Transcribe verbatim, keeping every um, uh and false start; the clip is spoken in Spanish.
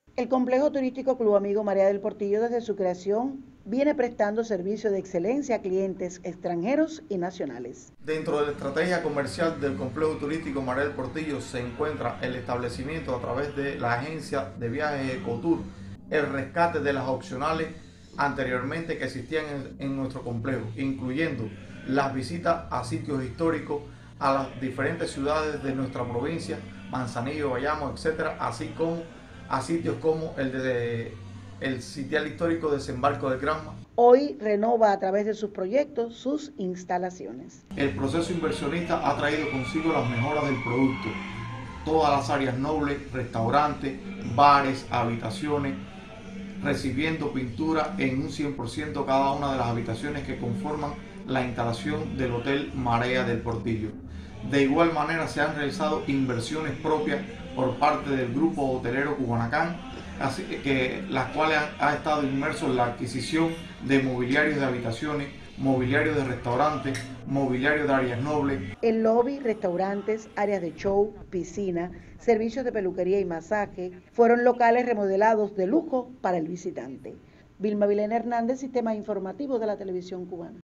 El complejo turístico Club Amigo Marea del Portillo desde su creación viene prestando servicio de excelencia a clientes extranjeros y nacionales. Dentro de la estrategia comercial del complejo turístico Marea del Portillo se encuentra el establecimiento a través de la agencia de viajes Ecotour, el rescate de las opcionales anteriormente que existían en, en nuestro complejo, incluyendo las visitas a sitios históricos, a las diferentes ciudades de nuestra provincia, Manzanillo, Bayamo, etcétera, así como a sitios como el de el sitial histórico Desembarco del Granma. Hoy renova a través de sus proyectos sus instalaciones. El proceso inversionista ha traído consigo las mejoras del producto, todas las áreas nobles, restaurantes, bares, habitaciones, recibiendo pintura en un cien por ciento cada una de las habitaciones que conforman la instalación del Hotel Marea del Portillo. De igual manera se han realizado inversiones propias por parte del grupo hotelero Cubanacán, así que las cuales han, ha estado inmerso en la adquisición de mobiliarios de habitaciones, mobiliario de restaurantes, mobiliario de áreas nobles. El lobby, restaurantes, áreas de show, piscina, servicios de peluquería y masaje fueron locales remodelados de lujo para el visitante. Vilma Vilena Hernández, Sistema Informativo de la Televisión Cubana.